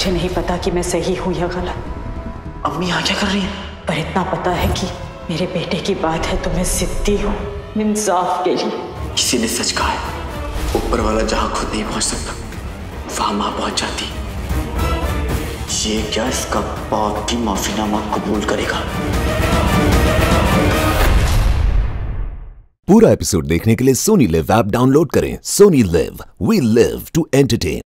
मुझे नहीं पता कि मैं सही हूँ या गलत। अम्मी यहाँ क्या कर रही हैं? पर इतना पता है कि मेरे बेटे की बात है तो मैं जिद्दी हूँ इंसाफ के लिए। किसी ने सच कहा है, ऊपर वाला जहाँ खुद नहीं पहुँच सकता वहाँ माँ पहुँच जाती। ये क्या इसका बाप भी माफीनामा कबूल करेगा? पूरा एपिसोड देखने के लिए सोनी लिव ऐप डाउनलोड करें। Sony LIV, we live to entertain.